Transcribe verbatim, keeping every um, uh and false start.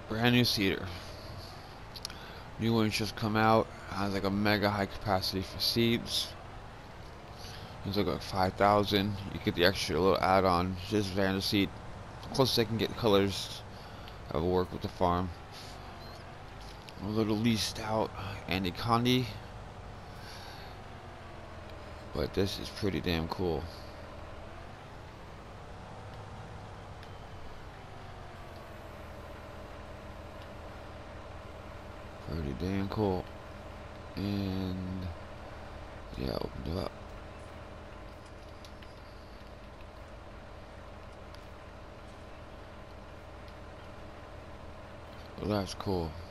Brand new seeder. New one's just come out. Has like a mega high capacity for seeds. It's like, like five thousand. You get the extra little add-on. Just Vaderstad. Closest I can get colors that will work with the farm. A little leased out Andy Condi. But this is pretty damn cool. Pretty damn cool. And yeah, opened it up. Well, that's cool.